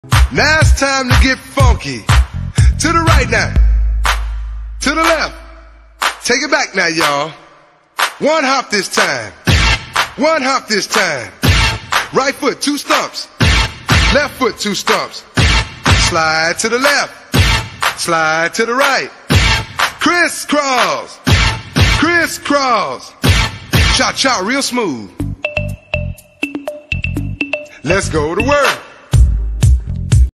Now it's time to get funky. To the right now. To the left. Take it back now, y'all. One hop this time. One hop this time. Right foot, 2 stumps. Left foot, 2 stumps. Slide to the left. Slide to the right. Crisscross. Crisscross. Cha-cha real smooth. Let's go to work.